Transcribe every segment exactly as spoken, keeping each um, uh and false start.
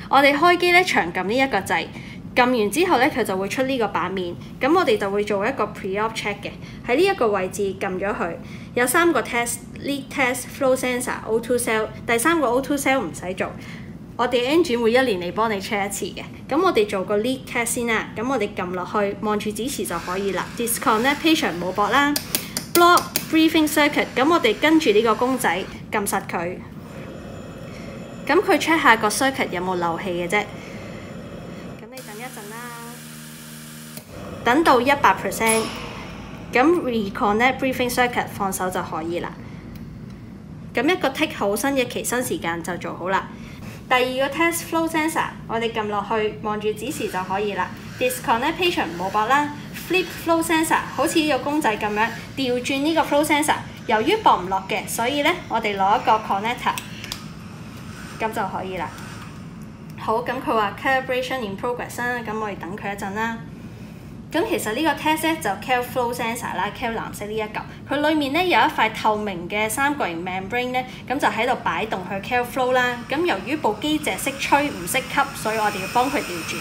我哋開機咧長撳呢一個掣，撳完之後咧佢就會出呢個版面，咁我哋就會做一個 pre-op check 嘅，喺呢一個位置撳咗佢，有三個 test，leak test、flow sensor、O two cell， 第三個 O two cell 唔使做。我哋 engine 會一年嚟幫你 check 一次嘅，咁我哋做個 leak test 先啦，咁我哋撳落去望住指示就可以啦。disconnect patient 冇駁啦 ，block breathing circuit， 咁我哋跟住呢個公仔撳實佢，咁佢 check 下個 circuit 有冇漏氣嘅啫。咁你等一陣啦，等到一百 percent， 咁 reconnect breathing circuit 放手就可以啦。咁一個 tick 好新嘅期新時間就做好啦。第二個 test flow sensor， 我哋撳落去望住指示就可以啦。disconnect patient 冇駁啦 ，flip flow sensor 好似呢個公仔咁樣調轉呢個 flow sensor。由於駁唔落嘅，所以咧我哋攞一個 connector， 咁就可以啦。好，咁佢話 calibration in progress 啦，咁我哋等佢一陣啦。咁其實呢個 test 咧就 cal flow sensor 啦 ，cal 藍色呢一嚿，佢裡面咧有一塊透明嘅三角形 membrane 咧，咁就喺度擺動去 cal flow 啦。咁由於部機淨係識吹唔識吸，所以我哋要幫佢調轉。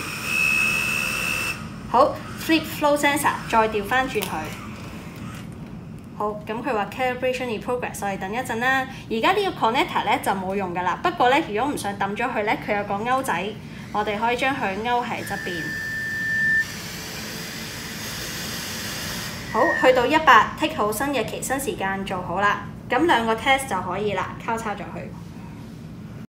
好 ，flip flow sensor 再調翻轉佢。好，咁佢話 calibration in progress， 我哋等一陣啦。而家呢個 connector 咧就冇用㗎啦，不過咧如果唔想抌咗佢咧，佢有個鈎仔，我哋可以將佢勾喺側邊。好，去到一百 tick 好新嘅期新時間做好啦，咁兩個 test 就可以啦，交叉咗佢。